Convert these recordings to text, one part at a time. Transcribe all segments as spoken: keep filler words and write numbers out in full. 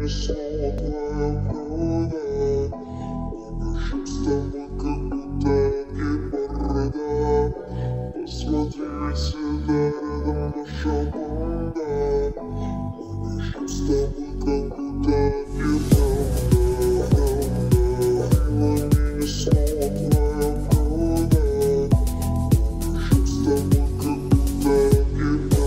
мире снова твоя груда. Мы дышим с тобой, как будто одни борода. Посмотри сюда, рядом наша банда. Мы дышим с тобой, как будто одни борода. Мы мире снова твоя груда. Мы дышим с тобой, как будто одни борода.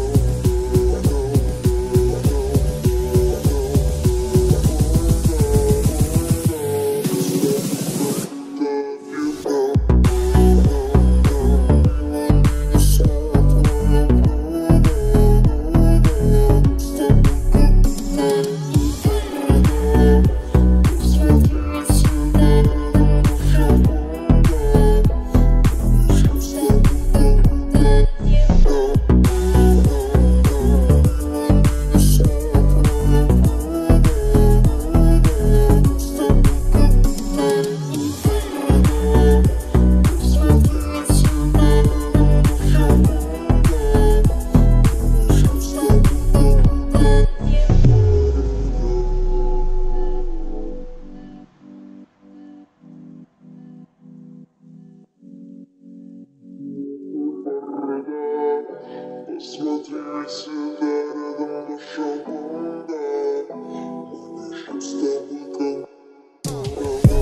Посмотри сюда, рядом наша банда. Мы дышим с тобой, как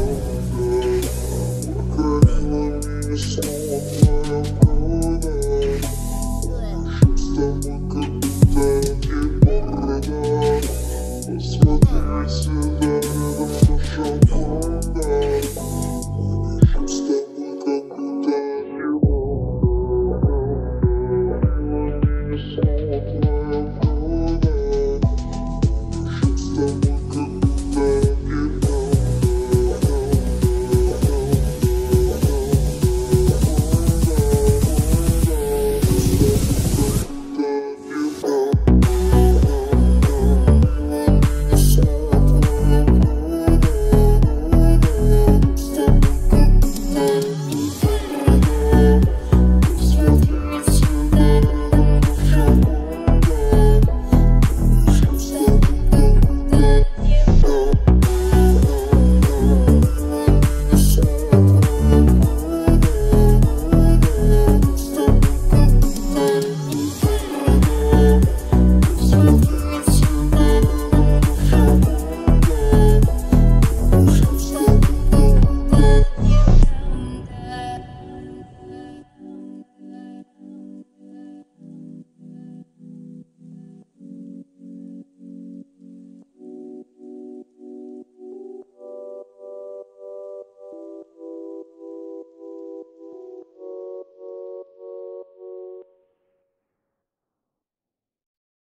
покорила меня снова твоя груда. Мы дышим с тобой, как будто одни борода. Посмотри сюда, рядом наша банда. Мы дышим с тобой, как будто одни борода.